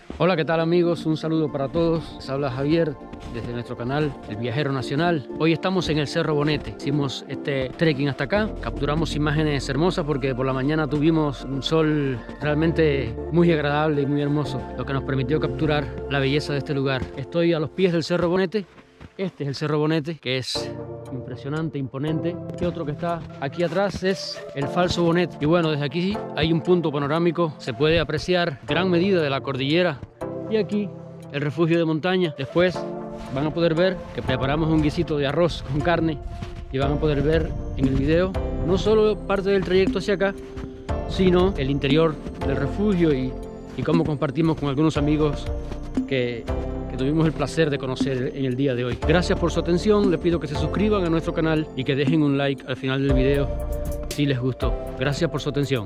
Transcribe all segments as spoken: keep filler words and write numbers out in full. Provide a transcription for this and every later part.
Hola, ¿qué tal amigos? Un saludo para todos. Les habla Javier desde nuestro canal El Viajero Nacional. Hoy estamos en el Cerro Bonete. Hicimos este trekking hasta acá. Capturamos imágenes hermosas porque por la mañana tuvimos un sol realmente muy agradable y muy hermoso, lo que nos permitió capturar la belleza de este lugar. Estoy a los pies del Cerro Bonete. Este es el Cerro Bonete, que es impresionante, imponente. Este otro que está aquí atrás es el Falso Bonete. Y bueno, desde aquí hay un punto panorámico. Se puede apreciar gran medida de la cordillera. Y aquí el refugio de montaña. Después van a poder ver que preparamos un guisito de arroz con carne. Y van a poder ver en el video no solo parte del trayecto hacia acá, sino el interior del refugio y, y cómo compartimos con algunos amigos que... que tuvimos el placer de conocer en el día de hoy. Gracias por su atención, les pido que se suscriban a nuestro canal y que dejen un like al final del video si les gustó. Gracias por su atención.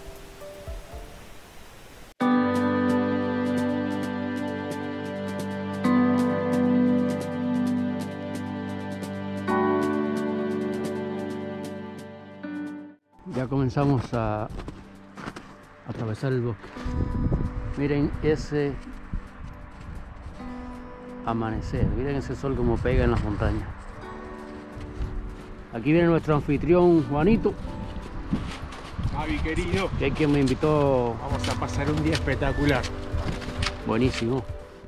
Ya comenzamos a atravesar el bosque. Miren ese amanecer, miren ese sol como pega en las montañas. Aquí viene nuestro anfitrión Juanito. Javi querido, Que es quien me invitó. vamos a pasar un día espectacular. Buenísimo.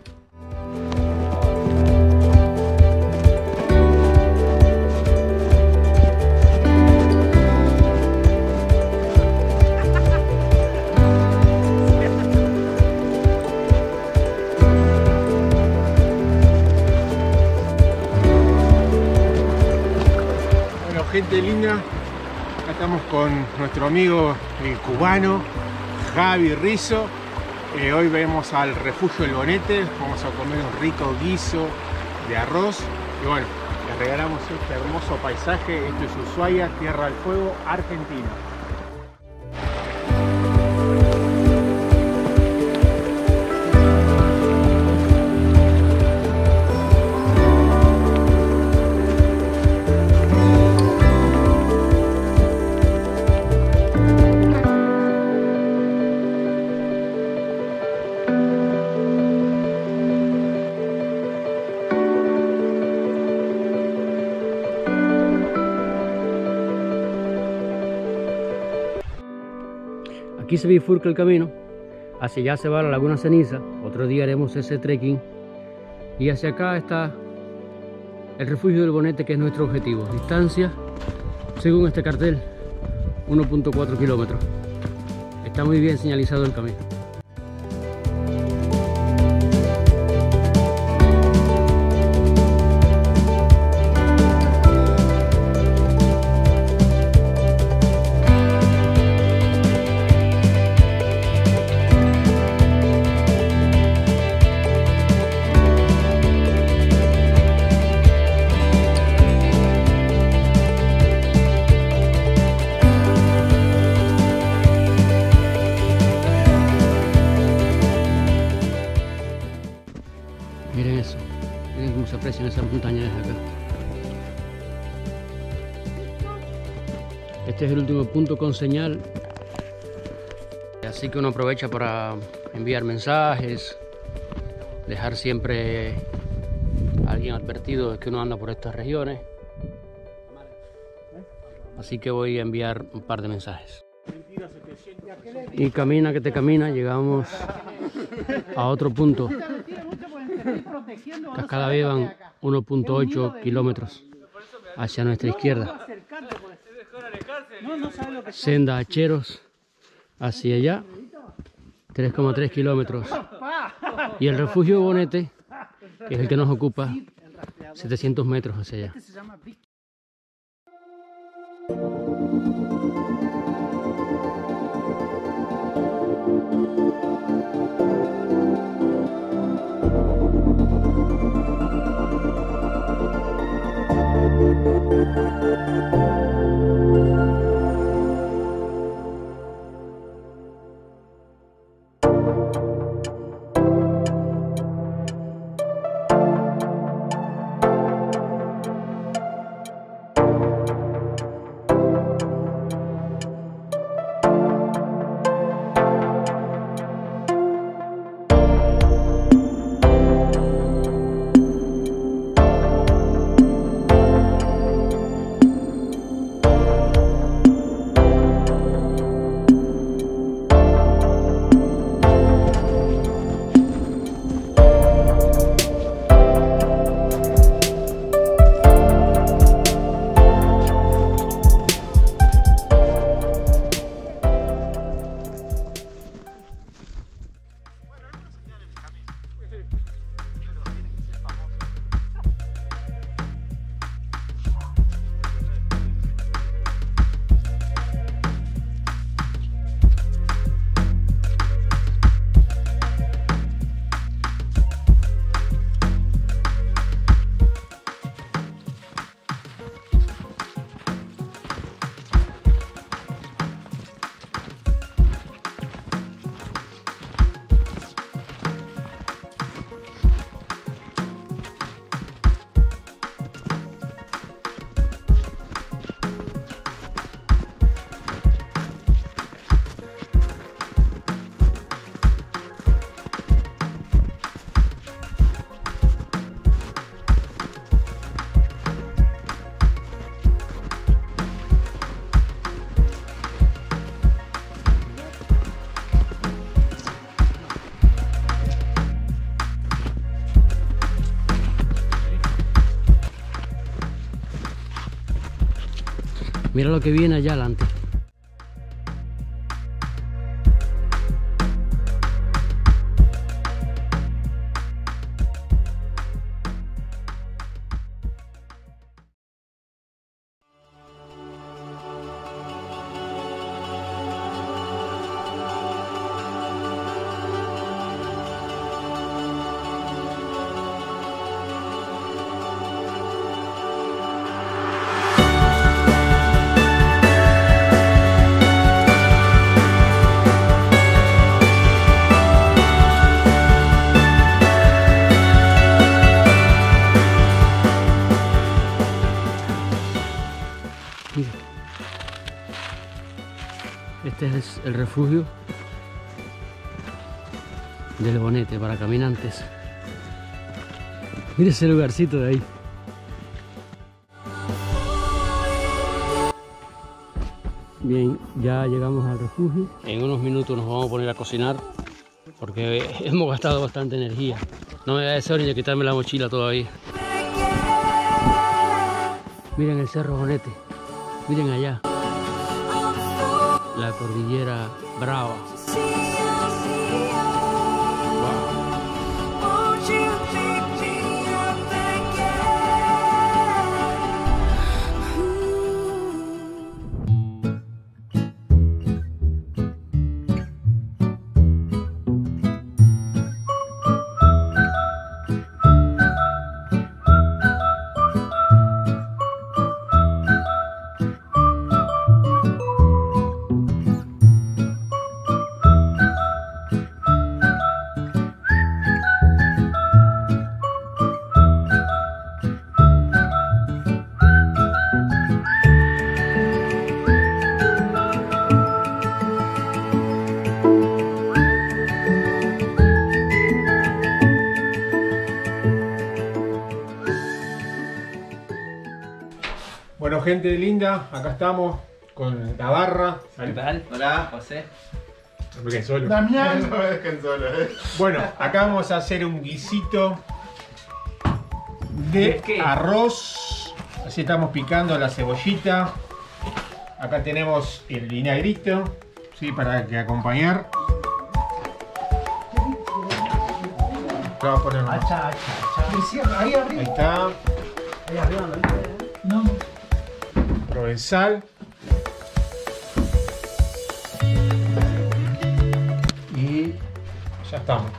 Gente linda, acá estamos con nuestro amigo el cubano Javi Rizzo. Eh, hoy vemos al refugio El Bonete, vamos a comer un rico guiso de arroz y bueno, les regalamos este hermoso paisaje. Esto es Ushuaia, Tierra del Fuego, Argentina. Aquí se bifurca el camino, hacia allá se va la Laguna Ceniza, otro día haremos ese trekking, y hacia acá está el refugio del Bonete, que es nuestro objetivo. Distancia, según este cartel, uno punto cuatro kilómetros. Está muy bien señalizado el camino. Miren eso, miren cómo se aprecian esas montañas desde acá. Este es el último punto con señal, así que uno aprovecha para enviar mensajes, dejar siempre a alguien advertido de que uno anda por estas regiones. Así que voy a enviar un par de mensajes. Y camina que te camina, llegamos a otro punto. Cascada Beban, uno punto ocho kilómetros hacia nuestra izquierda. Senda Hacheros hacia allá, tres coma tres kilómetros. Y el refugio Bonete, que es el que nos ocupa, setecientos metros hacia allá. Mira lo que viene allá adelante. Este es el refugio del Bonete para caminantes. Mira ese lugarcito de ahí. Bien, ya llegamos al refugio. En unos minutos nos vamos a poner a cocinar porque hemos gastado bastante energía. No me da deseo ni de quitarme la mochila todavía. Miren el Cerro Bonete. Miren allá. La cordillera Brava. Bueno, gente linda, acá estamos con la barra. ¿Qué tal? Hola, José. No me dejen solo. Damián. No me dejen solo, eh. Bueno, acá vamos a hacer un guisito de ¿De qué? arroz. Así estamos picando la cebollita. Acá tenemos el vinagrito, ¿sí? Para que acompañar. Acá vamos a poner nomás. Hacha, hacha, hacha. Ahí arriba. Ahí está. Ahí arriba, ¿no? No. Provenzal. Y ya estamos.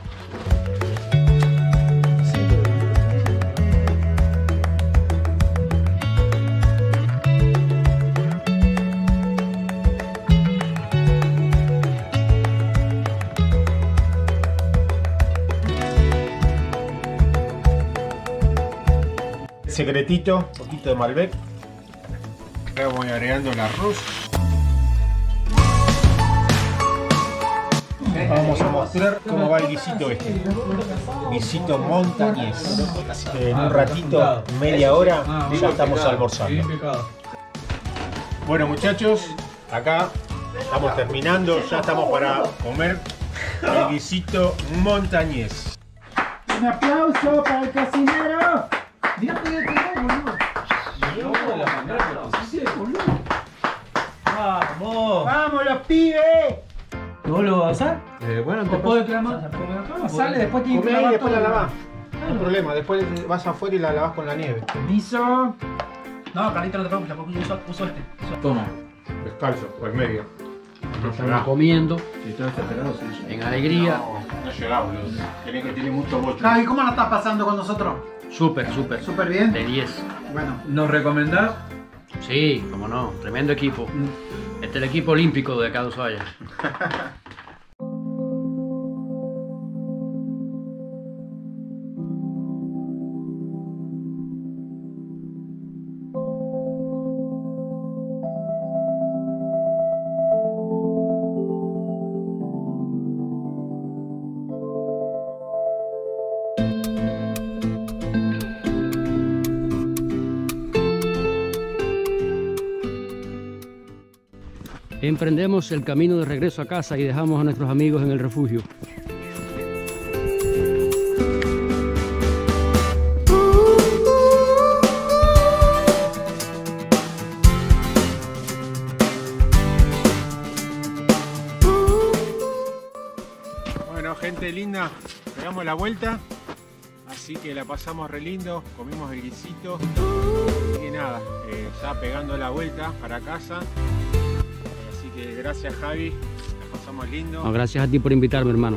Secretito, un poquito de Malbec. Acá voy agregando el arroz. Vamos a mostrar cómo va el guisito este. Guisito montañés. En un ratito, media hora, ya estamos almorzando. Bueno muchachos, acá estamos terminando, ya estamos para comer el guisito montañés. Un aplauso para el cocinero. Mira que ya quedó, boludo. ¡Vamos! ¡Vamos los pibes! ¿Vos lo vas a hacer? Eh, bueno, ¿O puedo clamar? Sale, después tiene que comé y lavar después la todo. lavás. No hay problema, después vas afuera y la lavás con la nieve. Permiso. No, Carlito, no te preocupes, tampoco yo uso, uso este. Toma. Descalzo, o en medio. No Estamos llegás. comiendo Si todo está pegado, sí. en alegría. No, no llegás, boludo. Tenés que tiene mucho bocho. Javi, ¿cómo la estás pasando con nosotros? Súper, súper. Súper bien. De diez. Bueno, ¿Nos recomendás? Sí, cómo no. Tremendo equipo. Este es el equipo olímpico de acá de Ushuaia. Emprendemos el camino de regreso a casa y dejamos a nuestros amigos en el refugio. Bueno, gente linda, pegamos la vuelta, así que la pasamos re lindo, comimos el guisito y nada, eh, ya pegando la vuelta para casa. Así que gracias, Javi, la pasamos lindo. No, gracias a ti por invitarme, hermano.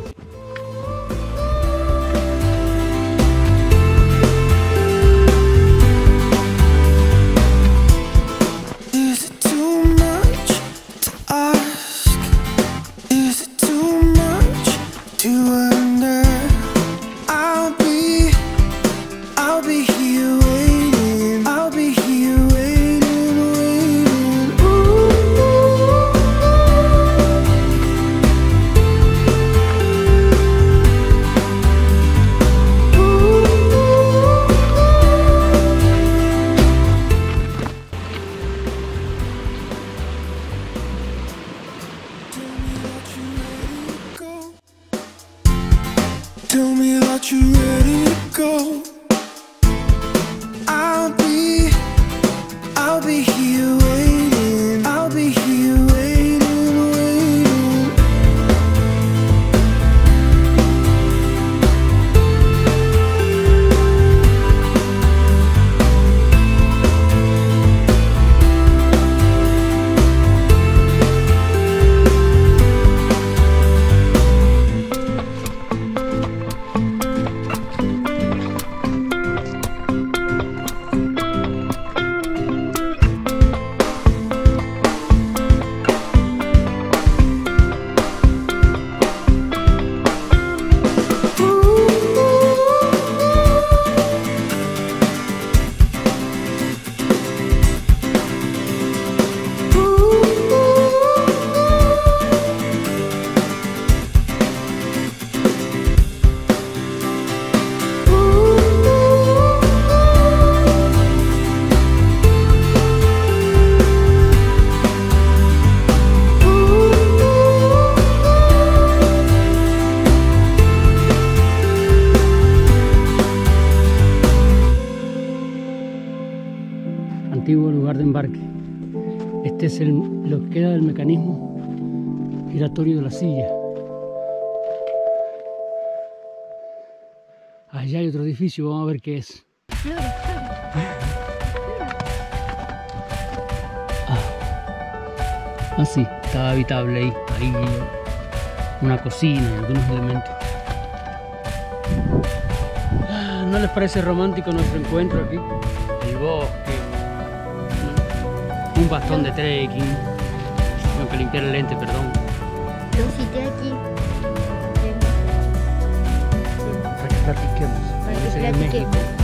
Tell me that you're ready to go. I'll be, I'll be here waiting. I'll be here waiting, waiting. Antiguo lugar de embarque. Este es el, lo que queda del mecanismo giratorio de la silla. Allá hay otro edificio, vamos a ver qué es. Ah, ah sí, estaba habitable ahí. Ahí una cocina y algunos elementos. ¿No les parece romántico nuestro encuentro aquí? El bosque. Un bastón de trekking. Tengo que limpiar el lente, perdón. Lo cité aquí. Para que platiquemos. Para que Ese es de platiquemos. México.